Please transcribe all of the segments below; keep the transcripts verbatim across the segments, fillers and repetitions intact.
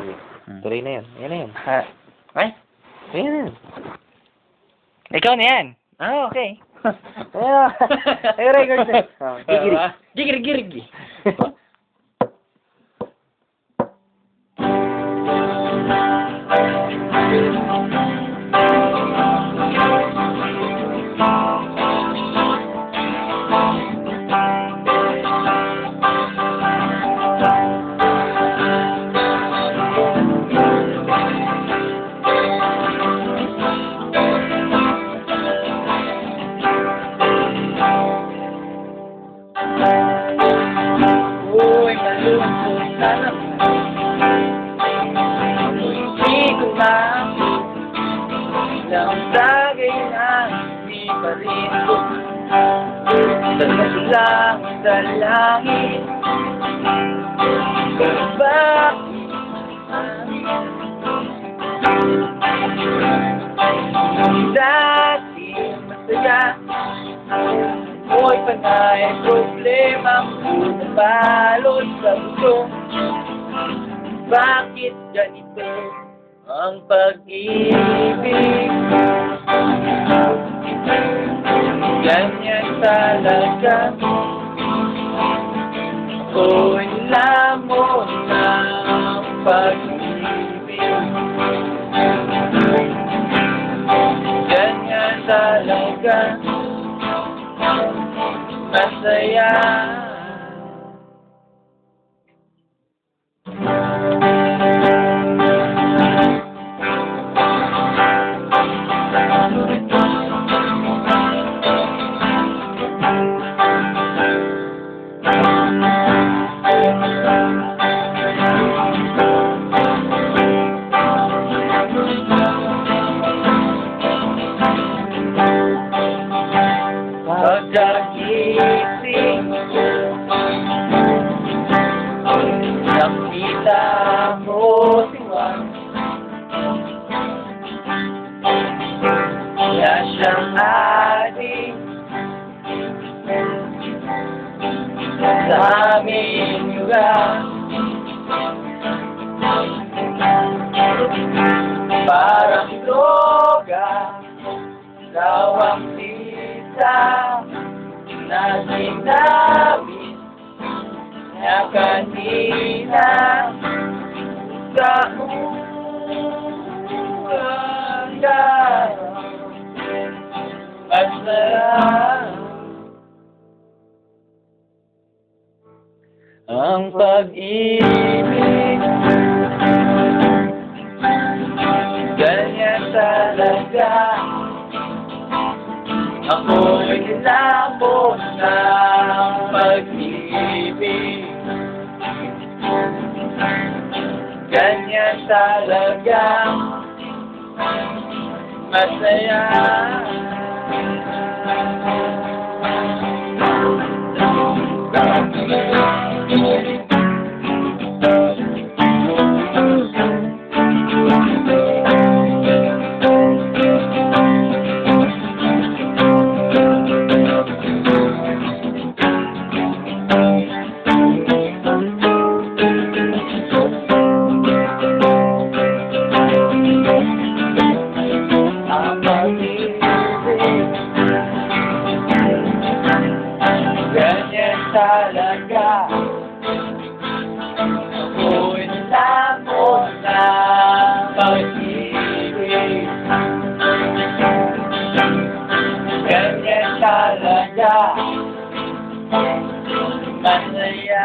sige. Hmm. Tuloy na yun. Yan na yun. Ha? Ay? Ayan na yun. Ikaw na yan. Ah, okay. Ayan na. Ay, record na. Oh, gigirig. Gigirig-girig. Uy, malungkot na naman. Hindi ko lang ilang bagay na hindi pa rin ko talaga lang sa langit. Pero bakit dati masaya mo'y panay problema na balot sa puso. Bakit ganito ang pag-ibig? Ganyan talaga. Ako'y lamon ng pag-ibig. Ganyan talaga. Masaya. Pagkagising nakita ko si Juan. Wala siyang adik sa aming lugar. Parang droga daw ang sisa na sinabi niya kanina sa unang araw. Masarap ang pag-ibig. Ganyan talaga. Ako'y lamon ng pag-ibig. Ganyan talaga. Masaya. Ang pag-ibig ganyan talaga. Ako'y lamon ng pag-ibig. Ganyan talaga. Masaya.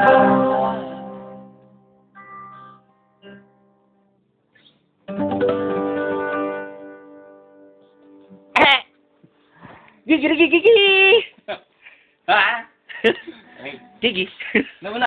Gigi, gigi, gigi. Ha? Gigi.